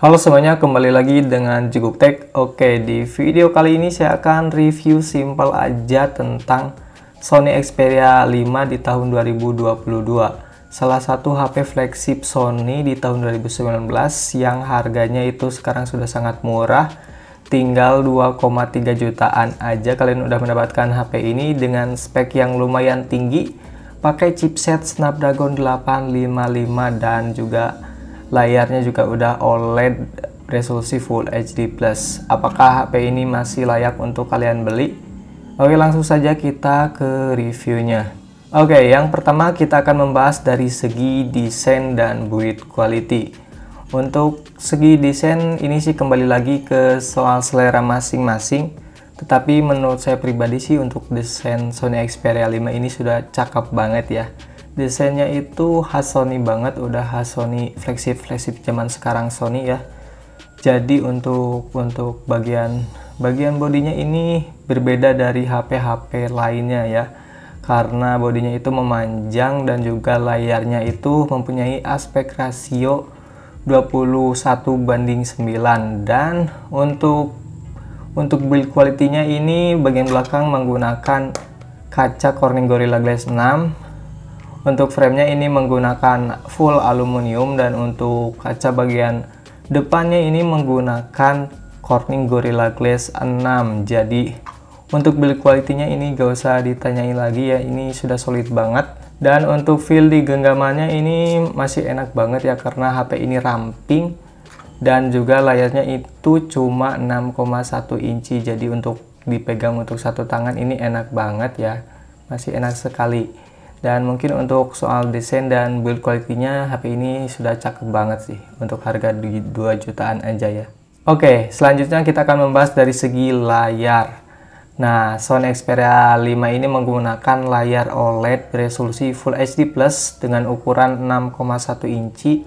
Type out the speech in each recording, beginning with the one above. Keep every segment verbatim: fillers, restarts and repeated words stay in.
Halo semuanya, kembali lagi dengan Juguk Tech. Oke, di video kali ini saya akan review simpel aja tentang Sony Xperia lima di tahun dua ribu dua puluh dua. Salah satu H P flagship Sony di tahun dua ribu sembilan belas yang harganya itu sekarang sudah sangat murah. Tinggal dua koma tiga jutaan aja kalian udah mendapatkan H P ini dengan spek yang lumayan tinggi. Pakai chipset Snapdragon delapan lima lima dan juga layarnya juga udah O L E D resolusi Full H D plus. Apakah H P ini masih layak untuk kalian beli? Oke, langsung saja kita ke reviewnya. Oke, yang pertama kita akan membahas dari segi desain dan build quality. Untuk segi desain ini sih kembali lagi ke soal selera masing-masing. Tetapi menurut saya pribadi sih untuk desain Sony Xperia lima ini sudah cakep banget ya. Desainnya itu khas Sony banget, udah khas Sony flagship-flagship zaman sekarang Sony ya. Jadi untuk untuk bagian bagian bodinya ini berbeda dari H P-H P lainnya ya. Karena bodinya itu memanjang dan juga layarnya itu mempunyai aspek rasio dua puluh satu banding sembilan, dan untuk untuk build quality-nya ini bagian belakang menggunakan kaca Corning Gorilla Glass enam. Untuk framenya ini menggunakan full aluminium, dan untuk kaca bagian depannya ini menggunakan Corning Gorilla Glass enam. Jadi untuk build quality-nya ini gak usah ditanyain lagi ya, ini sudah solid banget. Dan untuk feel di genggamannya ini masih enak banget ya, karena H P ini ramping dan juga layarnya itu cuma enam koma satu inci. Jadi untuk dipegang untuk satu tangan ini enak banget ya, masih enak sekali. Dan mungkin untuk soal desain dan build quality-nya H P ini sudah cakep banget sih untuk harga di dua jutaan aja ya. Oke, selanjutnya kita akan membahas dari segi layar. Nah, Sony Xperia lima ini menggunakan layar O L E D resolusi Full H D plus dengan ukuran enam koma satu inci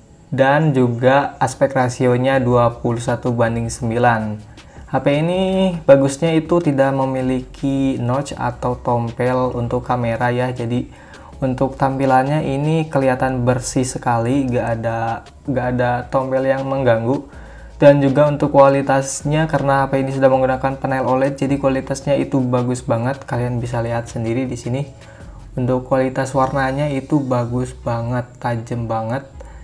dan juga aspek rasionya dua puluh satu banding sembilan. H P ini bagusnya itu tidak memiliki notch atau tompel untuk kamera ya. Jadi untuk tampilannya ini kelihatan bersih sekali, gak ada gak ada tompel yang mengganggu. Dan juga untuk kualitasnya, karena H P ini sudah menggunakan panel O L E D, jadi kualitasnya itu bagus banget. Kalian bisa lihat sendiri di sini. Untuk kualitas warnanya itu bagus banget, tajam banget.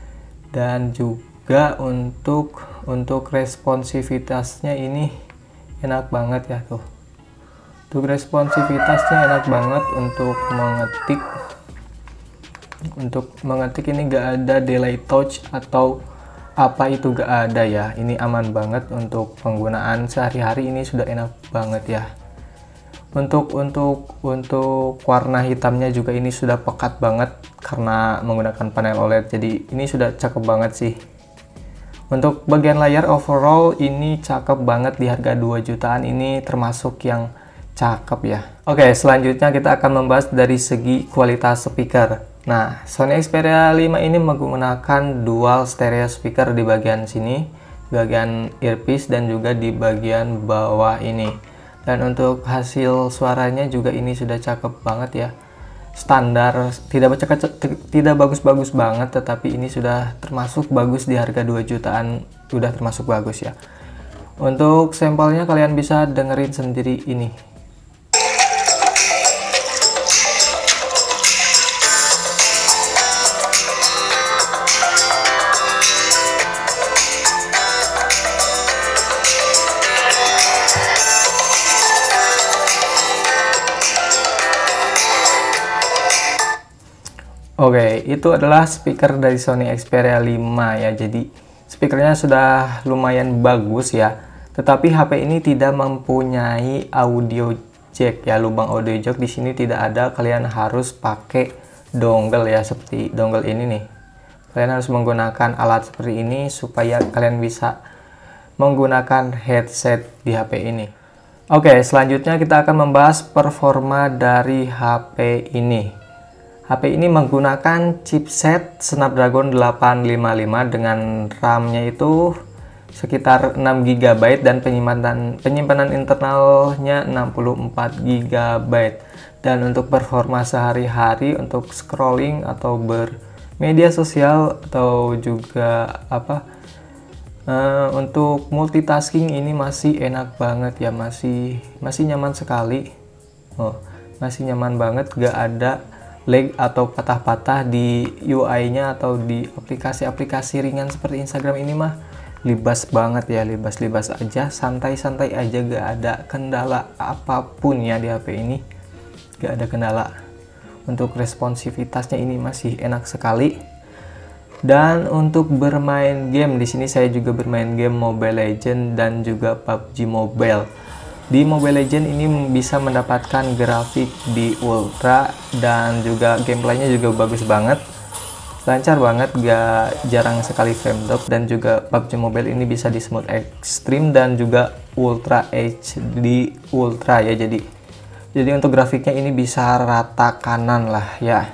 Dan juga untuk untuk responsivitasnya ini enak banget ya tuh. Untuk responsivitasnya enak banget untuk mengetik. Untuk mengetik ini gak ada delay touch atau apa itu, gak ada ya. Ini aman banget untuk penggunaan sehari-hari, ini sudah enak banget ya. Untuk untuk untuk warna hitamnya juga ini sudah pekat banget karena menggunakan panel O L E D. Jadi ini sudah cakep banget sih. Untuk bagian layar overall ini cakep banget, di harga dua jutaan ini termasuk yang cakep ya. Oke, selanjutnya kita akan membahas dari segi kualitas speaker. Nah, Sony Xperia lima ini menggunakan dual stereo speaker di bagian sini, bagian earpiece dan juga di bagian bawah ini. Dan untuk hasil suaranya juga ini sudah cakep banget ya. Standar, tidak baca tidak bagus-bagus banget, tetapi ini sudah termasuk bagus di harga dua jutaan, udah termasuk bagus ya. Untuk sampelnya kalian bisa dengerin sendiri ini. Oke, itu adalah speaker dari Sony Xperia lima ya. Jadi speakernya sudah lumayan bagus ya. Tetapi H P ini tidak mempunyai audio jack ya, lubang audio jack di sini tidak ada. Kalian harus pakai dongle ya, seperti dongle ini nih. Kalian harus menggunakan alat seperti ini supaya kalian bisa menggunakan headset di H P ini. Oke, selanjutnya kita akan membahas performa dari H P ini. H P ini menggunakan chipset Snapdragon delapan lima lima dengan RAM-nya itu sekitar enam giga byte dan penyimpanan penyimpanan internalnya enam puluh empat giga byte. Dan untuk performa sehari-hari untuk scrolling atau bermedia sosial atau juga apa Uh, untuk multitasking ini masih enak banget ya, masih masih nyaman sekali. Oh, masih nyaman banget, gak ada lag atau patah-patah di U I-nya atau di aplikasi-aplikasi ringan seperti Instagram ini mah libas banget ya, libas-libas aja, santai-santai aja, gak ada kendala apapun ya di H P ini, gak ada kendala. Untuk responsivitasnya ini masih enak sekali. Dan untuk bermain game, di sini saya juga bermain game Mobile Legends dan juga P U B G Mobile. Di Mobile Legends ini bisa mendapatkan grafik di ultra dan juga gameplaynya juga bagus banget, lancar banget, gak jarang sekali frame drop. Dan juga P U B G Mobile ini bisa di smooth extreme dan juga ultra H D ultra ya. Jadi jadi untuk grafiknya ini bisa rata kanan lah ya.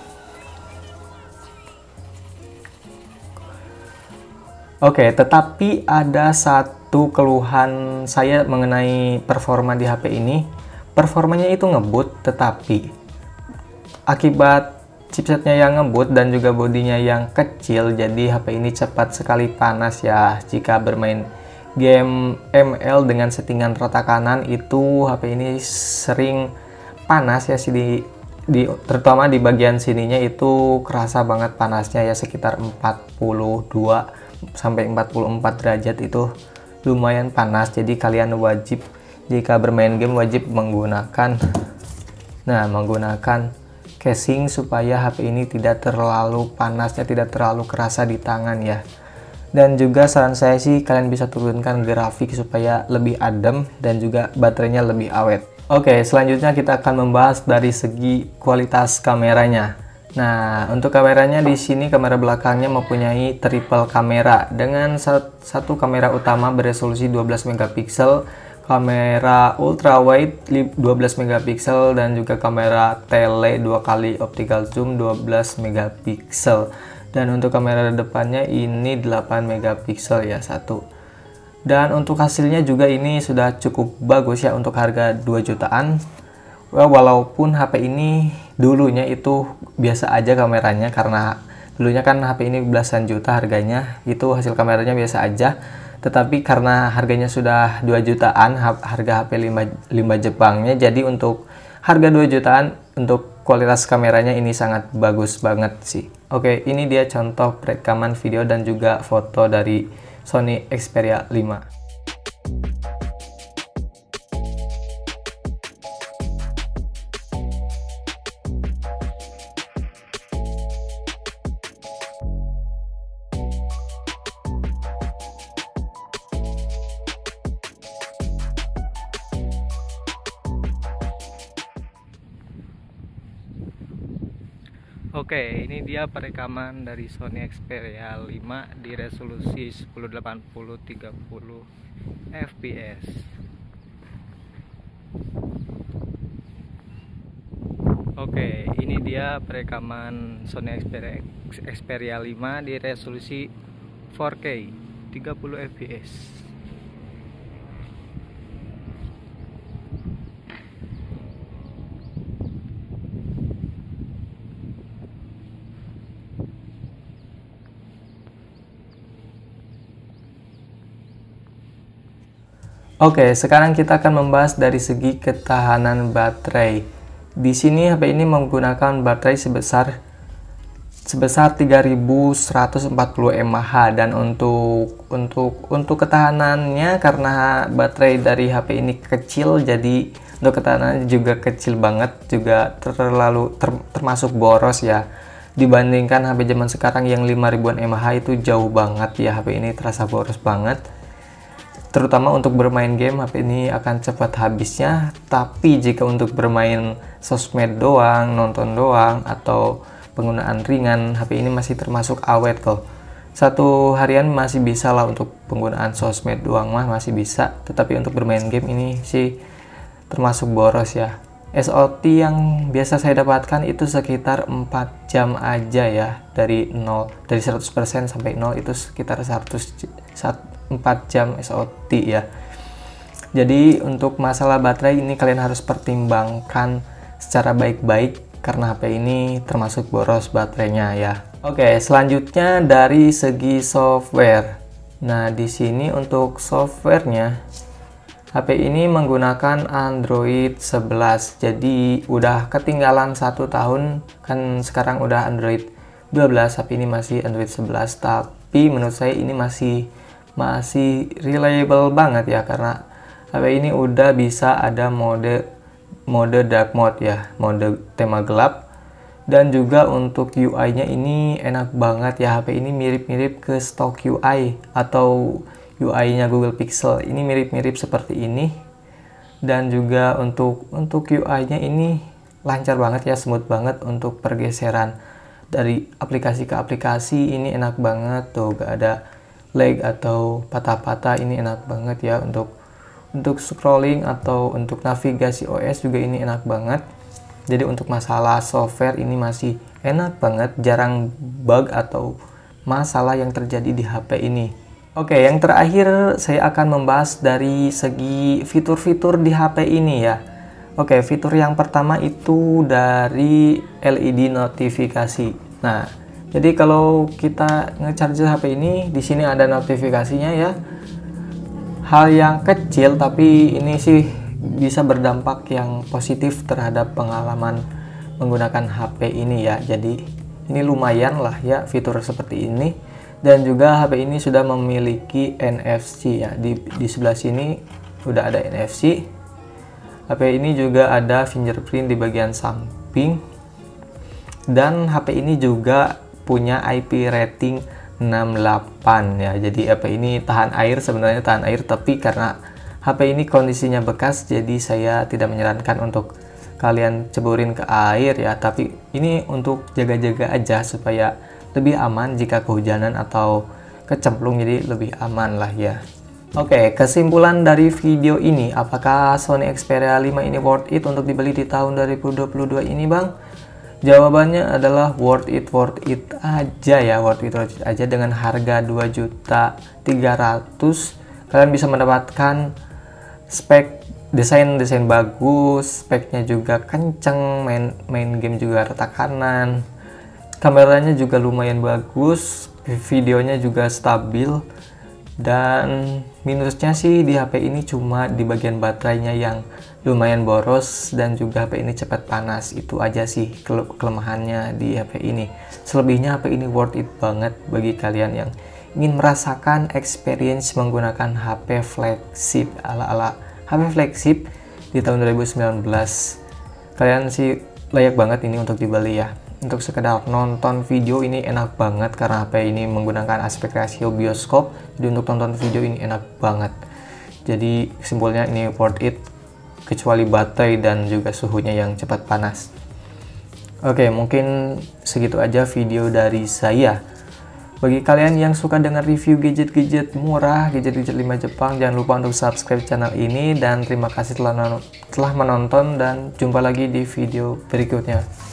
Oke, tetapi ada satu keluhan saya mengenai performa di H P ini. Performanya itu ngebut, tetapi akibat chipsetnya yang ngebut dan juga bodinya yang kecil, jadi H P ini cepat sekali panas ya. Jika bermain game M L dengan settingan rata kanan, itu H P ini sering panas ya, sih di, di terutama di bagian sininya itu kerasa banget panasnya ya, sekitar empat puluh dua sampai empat puluh empat derajat, itu lumayan panas. Jadi kalian wajib jika bermain game wajib menggunakan nah menggunakan casing supaya H P ini tidak terlalu panasnya, tidak terlalu kerasa di tangan ya. Dan juga saran saya sih kalian bisa turunkan grafik supaya lebih adem dan juga baterainya lebih awet. Oke, selanjutnya kita akan membahas dari segi kualitas kameranya. Nah, untuk kameranya di sini kamera belakangnya mempunyai triple kamera dengan satu kamera utama beresolusi dua belas megapiksel, kamera ultra wide dua belas megapiksel, dan juga kamera tele dua kali optical zoom dua belas megapiksel. Dan untuk kamera depannya ini delapan megapiksel ya, satu. Dan untuk hasilnya juga ini sudah cukup bagus ya untuk harga dua jutaan. Well, walaupun H P ini dulunya itu biasa aja kameranya, karena dulunya kan H P ini belasan juta harganya, itu hasil kameranya biasa aja. Tetapi karena harganya sudah dua jutaan, harga H P lima Jepangnya, jadi untuk harga dua jutaan untuk kualitas kameranya ini sangat bagus banget sih. Oke, ini dia contoh perekaman video dan juga foto dari Sony Xperia lima. Oke, ini dia perekaman dari Sony Xperia lima di resolusi seribu delapan puluh tiga puluh F P S. Oke, ini dia perekaman Sony Xperia, Xperia lima di resolusi empat K tiga puluh F P S. Oke, sekarang kita akan membahas dari segi ketahanan baterai. Di sini H P ini menggunakan baterai sebesar sebesar tiga ribu seratus empat puluh mAh, dan untuk untuk untuk ketahanannya, karena baterai dari H P ini kecil, jadi untuk ketahanannya juga kecil banget, juga terlalu ter, termasuk boros ya. Dibandingkan H P zaman sekarang yang lima ribuan mAh itu jauh banget ya, H P ini terasa boros banget. Terutama untuk bermain game, H P ini akan cepat habisnya. Tapi jika untuk bermain sosmed doang, nonton doang, atau penggunaan ringan, H P ini masih termasuk awet kok. Satu harian masih bisa lah untuk penggunaan sosmed doang mah masih bisa. Tetapi untuk bermain game ini sih termasuk boros ya. S O T yang biasa saya dapatkan itu sekitar empat jam aja ya. Dari nol, dari seratus persen sampai nol itu sekitar seratus, empat jam S O T ya. Jadi untuk masalah baterai ini kalian harus pertimbangkan secara baik-baik, karena H P ini termasuk boros baterainya ya. Oke, selanjutnya dari segi software. Nah, di sini untuk softwarenya, H P ini menggunakan Android sebelas, jadi udah ketinggalan satu tahun, kan sekarang udah Android dua belas, H P ini masih Android sebelas, tapi menurut saya ini masih masih reliable banget ya, karena H P ini udah bisa ada mode mode dark mode ya, mode tema gelap. Dan juga untuk U I-nya ini enak banget ya, H P ini mirip-mirip ke stock U I atau U I-nya Google Pixel, ini mirip-mirip seperti ini. Dan juga untuk untuk U I-nya ini lancar banget ya, smooth banget untuk pergeseran dari aplikasi ke aplikasi, ini enak banget tuh, gak ada lag atau patah-patah, ini enak banget ya. Untuk untuk scrolling atau untuk navigasi O S juga ini enak banget. Jadi untuk masalah software ini masih enak banget, jarang bug atau masalah yang terjadi di H P ini. Oke, yang terakhir saya akan membahas dari segi fitur-fitur di H P ini ya. Oke, fitur yang pertama itu dari L E D notifikasi. Nah, jadi kalau kita nge-charge H P ini, di sini ada notifikasinya ya. Hal yang kecil tapi ini sih bisa berdampak yang positif terhadap pengalaman menggunakan H P ini ya. Jadi ini lumayan lah ya fitur seperti ini. Dan juga H P ini sudah memiliki N F C ya, di, di sebelah sini udah ada N F C. H P ini juga ada fingerprint di bagian samping, dan H P ini juga punya I P rating enam puluh delapan ya. Jadi H P ini tahan air, sebenarnya tahan air, tapi karena H P ini kondisinya bekas, jadi saya tidak menyarankan untuk kalian ceburin ke air ya, tapi ini untuk jaga-jaga aja supaya lebih aman jika kehujanan atau kecemplung, jadi lebih aman lah ya. Oke, kesimpulan dari video ini, apakah Sony Xperia lima ini worth it untuk dibeli di tahun dua ribu dua puluh dua ini bang? Jawabannya adalah worth it, worth it aja ya, worth it, worth it aja. Dengan harga dua juta tiga ratus ribu kalian bisa mendapatkan spek desain-desain bagus, speknya juga kenceng, main main game juga rata kanan, kameranya juga lumayan bagus, videonya juga stabil. Dan minusnya sih di H P ini cuma di bagian baterainya yang lumayan boros, dan juga H P ini cepat panas. Itu aja sih kele kelemahannya di H P ini. Selebihnya H P ini worth it banget bagi kalian yang ingin merasakan experience menggunakan H P flagship ala-ala H P flagship di tahun dua ribu sembilan belas. Kalian sih layak banget ini untuk dibeli ya. Untuk sekedar nonton video ini enak banget karena H P ini menggunakan aspek rasio bioskop. Jadi untuk nonton video ini enak banget. Jadi kesimpulannya ini worth it, kecuali baterai dan juga suhunya yang cepat panas. Oke, mungkin segitu aja video dari saya. Bagi kalian yang suka dengan review gadget-gadget murah, gadget-gadget lima Jepang, jangan lupa untuk subscribe channel ini, dan terima kasih telah telah menonton, dan jumpa lagi di video berikutnya.